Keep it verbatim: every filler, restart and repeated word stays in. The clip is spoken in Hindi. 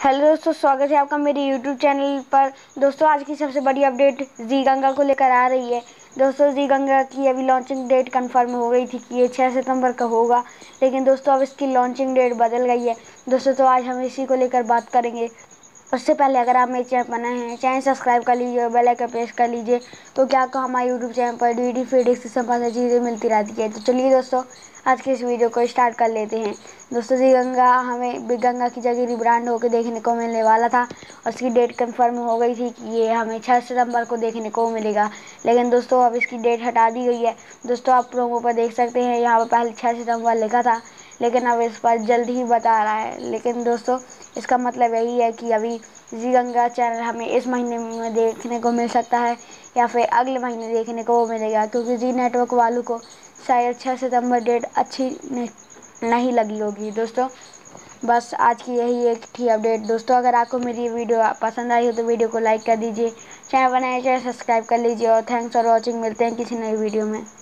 हेलो दोस्तों, स्वागत है आपका मेरे यूट्यूब चैनल पर। दोस्तों, आज की सबसे बड़ी अपडेट जी गंगा को लेकर आ रही है। दोस्तों, जी गंगा की अभी लॉन्चिंग डेट कंफर्म हो गई थी कि ये छह सितंबर का होगा, लेकिन दोस्तों अब इसकी लॉन्चिंग डेट बदल गई है। दोस्तों, तो आज हम इसी को लेकर बात करेंगे। उससे पहले अगर आप मेरे चैनल पर नए हैं, चैनल सब्सक्राइब कर लीजिए और बेल आइकन प्रेस कर लीजिए, तो क्या आपको हमारे यूट्यूब चैनल पर डी डी फ्री डिस्क्रिप्शन पर चीज़ें मिलती रहती है। तो चलिए दोस्तों, आज के इस वीडियो को स्टार्ट कर लेते हैं। दोस्तों, जी गंगा हमें बिग गंगा की जगह रिब्रांड होकर देखने को मिलने वाला था और इसकी डेट कंफर्म हो गई थी कि ये हमें छह सितंबर को देखने को मिलेगा, लेकिन दोस्तों अब इसकी डेट हटा दी गई है। दोस्तों, आप प्रोमो पर देख सकते हैं, यहाँ पर पहले छह सितंबर लिखा था, लेकिन अब इस पर जल्द ही बता रहा है। लेकिन दोस्तों, इसका मतलब यही है कि अभी जी गंगा चैनल हमें इस महीने में देखने को मिल सकता है या फिर अगले महीने देखने को मिलेगा, क्योंकि जी नेटवर्क वालों को शायद छह सितंबर डेट अच्छी नहीं लगी होगी। दोस्तों, बस आज की यही एक थी अपडेट। दोस्तों, अगर आपको मेरी वीडियो पसंद आई हो तो वीडियो को लाइक कर दीजिए, चैनल बनाए चैनल सब्सक्राइब कर लीजिए और थैंक्स फॉर वॉचिंग। मिलते हैं किसी नई वीडियो में।